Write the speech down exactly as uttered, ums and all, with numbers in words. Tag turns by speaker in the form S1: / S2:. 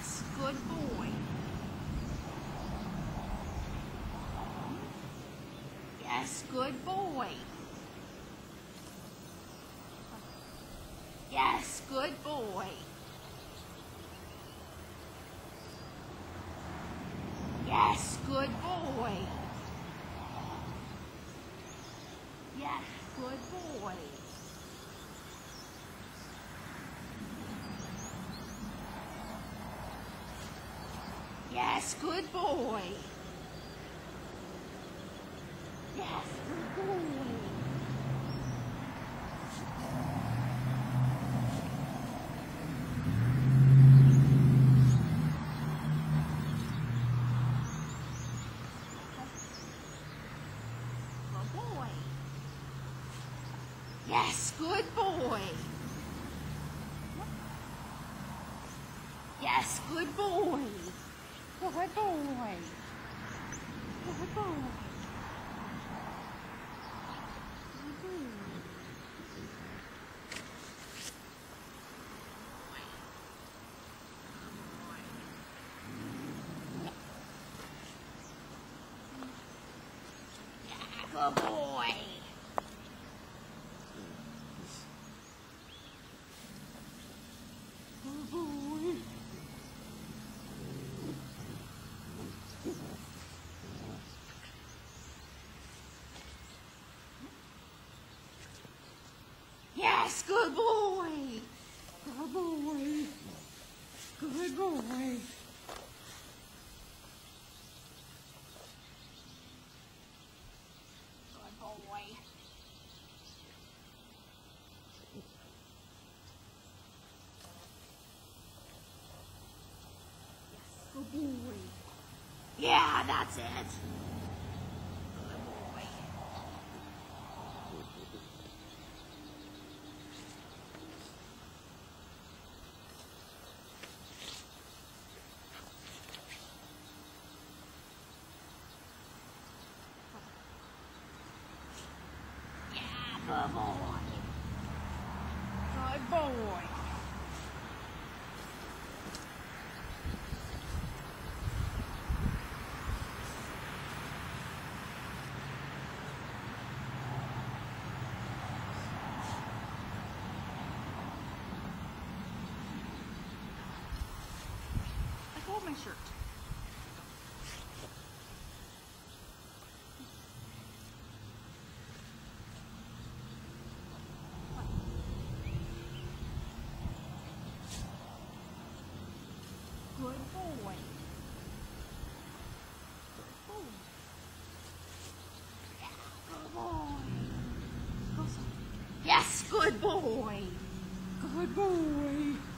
S1: Yes, good boy. Yes, good boy. Yes, good boy. Yes, good boy. Yes, good boy. Yes, good boy. Yes, good boy. Good boy. Yes, good boy. Yes, good boy. Good boy. Good boy. Good boy. Good boy. Yes, good boy. Good boy. Good boy. Good boy. Good boy. Yeah, that's it. Good boy. Yeah, good boy. Good boy. I hold my shirt. Good boy. Good boy. Yeah, good boy. Go, son. Yes, good boy. Good boy.